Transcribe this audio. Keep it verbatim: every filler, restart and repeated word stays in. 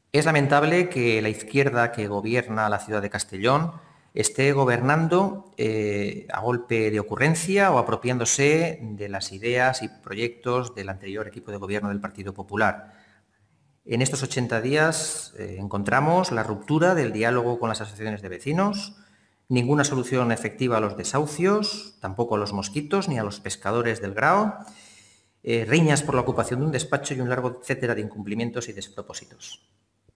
Es lamentable que la izquierda que gobierna la ciudad de Castellón esté gobernando eh, a golpe de ocurrencia o apropiándose de las ideas y proyectos del anterior equipo de gobierno del Partido Popular. En estos ochenta días eh, encontramos la ruptura del diálogo con las asociaciones de vecinos, ninguna solución efectiva a los desahucios, tampoco a los mosquitos ni a los pescadores del Grao, eh, riñas por la ocupación de un despacho y un largo etcétera de incumplimientos y despropósitos.